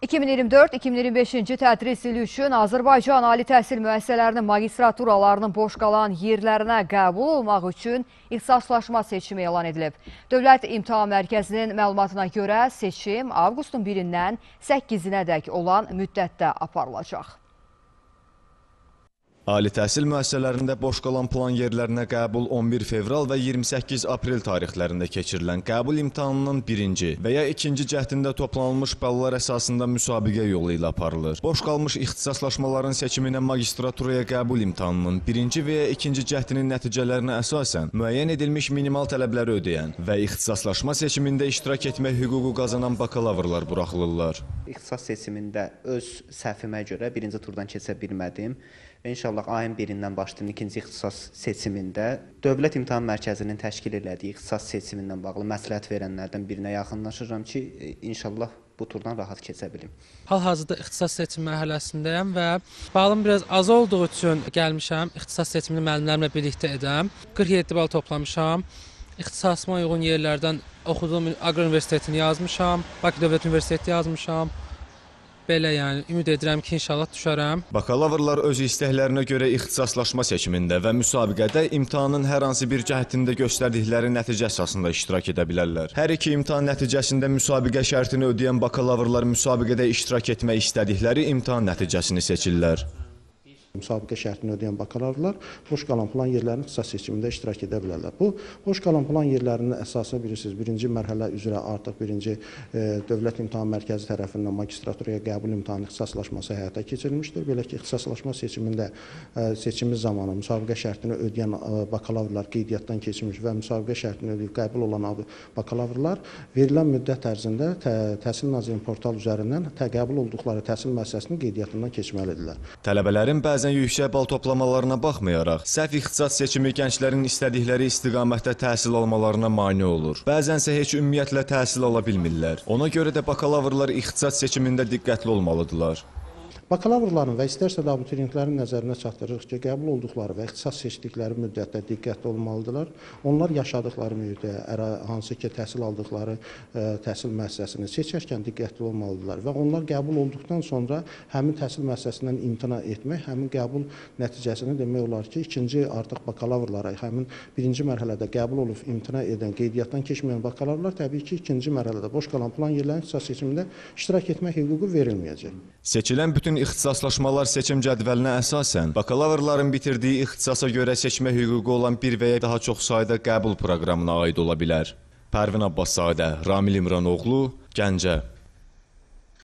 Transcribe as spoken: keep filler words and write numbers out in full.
iki min iyirmi dörd iki min iyirmi beşinci tədris ili üçün Azərbaycan ali təhsil müəssisələrinin magistraturalarının boş qalan yerlərinə qəbul olmaq üçün ixtisaslaşma seçimi elan edilib. Dövlət İmtahan Mərkəzinin məlumatına görə seçim avqustun birindən səkkizinədək olan müddətdə aparılacaq. Ali təhsil müəssisələrində boş qalan plan yerlərinə qəbul on bir fevral və iyirmi səkkiz aprel tarixlərində keçirilən qəbul imtahanının birinci və ya ikinci cəhdində toplanılmış ballar əsasında müsabiqə yolu ilə aparılır. Boş qalmış ixtisaslaşmaların seçiminə magistraturaya qəbul imtahanının birinci və ya ikinci cəhdinin nəticələrinə əsasən müəyyən edilmiş minimal tələbləri ödəyən və ixtisaslaşma seçimində iştirak etmək hüququ qazanan bakalavrlar buraxılırlar. İxtisas seçimində öz səhvimə görə birinci turdan keçə bilmədim. Və inşallah ayın birindən başlayın ikinci ixtisas seçimində Dövlət İmtahan Mərkəzinin təşkil elədiyi ixtisas seçimindən bağlı məsləhət verənlərdən birinə yaxınlaşıram ki, inşallah bu turdan rahat keçə bilim. Hal-hazırda ixtisas seçim mərhələsindəyəm və balım biraz az olduğu üçün gəlmişəm. İxtisas seçimini müəllimlərimlə birlikdə edəm. qırx yeddi bal toplamışam. İxtisasıma uyğun yerlərdən oxuduğum Aqrar Universitetini yazmışam. Bakı Dövlət Universiteti yazmışam. Belə yəni, ümid edirəm ki, inşallah düşərəm. Bakalavrlar öz istəklərinə görə ixtisaslaşma seçimində və müsabiqədə imtahanın hər hansı bir cəhətində göstərdikləri nəticə əsasında iştirak edə bilərlər. Hər iki imtahan nəticəsində müsabiqə şərtini ödəyən bakalavrlar müsabiqədə iştirak etmək istədikləri imtahan nəticəsini seçirlər. Müsabiqə şərtini ödəyən bakalavrlar boş qalan plan yerlərinin ixtisas seçimində iştirak edə bilərlər. Bu, boş qalan plan yerlərinin əsası bilirsiniz, birinci mərhələ üzrə artıq birinci e, Dövlət İmtahan Mərkəzi tərəfindən magistraturaya qəbul imtahanı ixtisaslaşması həyata keçirilmişdir. Belə ki, ixtisaslaşma seçimində e, seçimi zamanı müsabiqə şərtini ödəyən e, bakalavrlar qeydiyyatdan keçmiş və müsabiqə şərtini ödəyib qəbul olan bakalavrlar verilən müddət ərzində tə, Təhsil Nazirliyinin portal üzərindən tə, qəbul olduqları təhsil müəssisəsinin qeydiyyatından keçməlidirlər. Tələbələrin bəzi Bəzən yüksək bal toplamalarına baxmayaraq, səhv ixtisas seçimi gənclərin istədikləri istiqamətdə təhsil almalarına mane olur. Bəzənsə heç ümumiyyətlə təhsil ala bilmirlər. Ona görə də bakalavrlar ixtisas seçimində diqqətli olmalıdırlar. Bakalavrların və istərsə də abituriyentlərin nəzərinə çatdırırıq ki, qəbul olduqları və ixtisas seçdikləri müddətdə diqqətli olmalıdırlar. Onlar yaşadıkları mühitə, hansı ki, təhsil aldıqları ə, təhsil müəssisəsini seçərkən diqqətli olmalıdırlar və onlar qəbul olduqdan sonra həmin təhsil müəssisəsindən imtina etmək, həmin qəbul nəticəsini demək olar ki, ikinci artıq bakalavrlara, həmin birinci mərhələdə qəbul olub imtina edən, qeydiyyatdan keçməyən bakalavrlar təbii ki, ikinci mərhələdə boş qalan plan yerlərin ixtisas seçimində iştirak etmək hüququ verilməyəcək. Seçilən bütün ixtisaslaşmalar seçim cədvəlinə əsasən bakalavrların bitirdiyi ixtisasa görə seçmə hüququ olan bir və ya daha çox sayda qəbul proqramına aid ola bilər. Pərvin Abbaszadə, Ramil İmranoğlu, Gəncə.